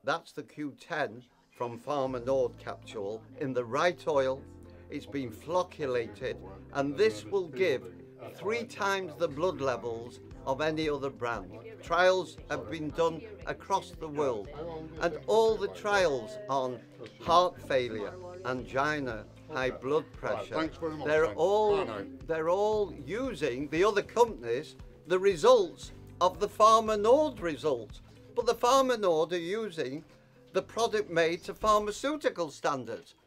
That's the Q10 from Pharma Nord capsule in the right oil. It's been flocculated, and this will give 3 times the blood levels of any other brand. Trials have been done across the world, and all the trials on heart failure, angina, high blood pressure, they're all using the other companies, the results of the Pharma Nord results. But the Pharma Nord are using the product made to pharmaceutical standards.